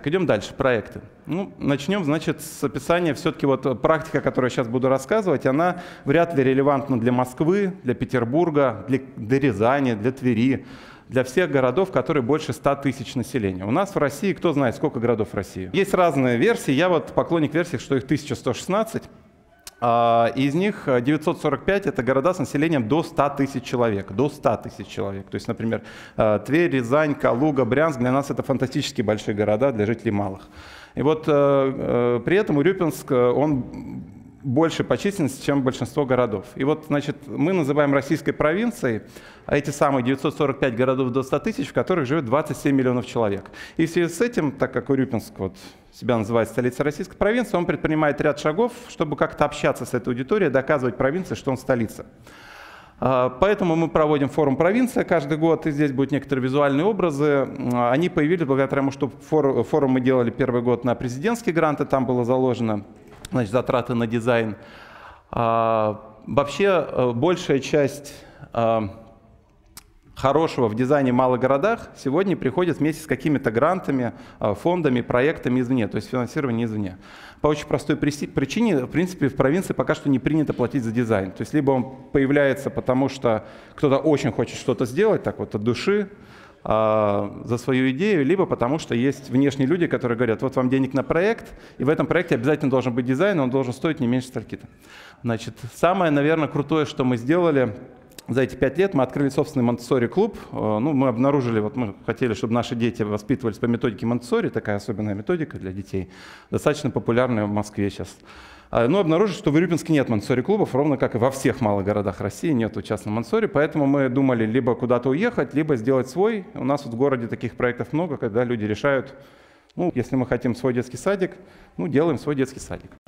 Так, идем дальше, проекты. Ну, начнем, значит, с описания. Все-таки вот практика, которую я сейчас буду рассказывать, она вряд ли релевантна для Москвы, для Петербурга, для Рязани, для Твери, для всех городов, которые больше 100 тысяч населения. У нас в России, кто знает, сколько городов в России? Есть разные версии. Я вот поклонник версии, что их 1116. Из них 945 — это города с населением до 100 тысяч человек. До 100 тысяч человек. То есть, например, Тверь, Рязань, Калуга, Брянск. Для нас это фантастически большие города, для жителей малых. И вот при этом Урюпинск, он больше по численности, чем большинство городов. И вот, значит, мы называем российской провинцией эти самые 945 городов до 100 тысяч, в которых живет 27 миллионов человек. И в связи с этим, так как Урюпинск вот себя называет столицей российской провинции, он предпринимает ряд шагов, чтобы как-то общаться с этой аудиторией, доказывать провинции, что он столица. Поэтому мы проводим форум «Провинция» каждый год, и здесь будут некоторые визуальные образы. Они появились благодаря тому, что форум мы делали первый год на президентские гранты, там было заложено, значит, затраты на дизайн. Вообще большая часть хорошего в дизайне в малых городах сегодня приходит вместе с какими-то грантами, фондами, проектами извне, то есть финансирование извне. По очень простой причине, в принципе, в провинции пока что не принято платить за дизайн. То есть либо он появляется, потому что кто-то очень хочет что-то сделать, так вот от души, за свою идею, либо потому что есть внешние люди, которые говорят: вот вам денег на проект, и в этом проекте обязательно должен быть дизайн, он должен стоить не меньше стольки-то. Значит, самое, наверное, крутое, что мы сделали за эти 5 лет, мы открыли собственный Монтессори-клуб. Ну, мы обнаружили, вот мы хотели, чтобы наши дети воспитывались по методике Монтессори, такая особенная методика для детей, достаточно популярная в Москве сейчас. Но обнаружили, что в Урюпинске нет Монтессори-клубов, ровно как и во всех малых городах России нету частного Монтессори, поэтому мы думали либо куда-то уехать, либо сделать свой. У нас вот в городе таких проектов много, когда люди решают, ну, если мы хотим свой детский садик, ну, делаем свой детский садик.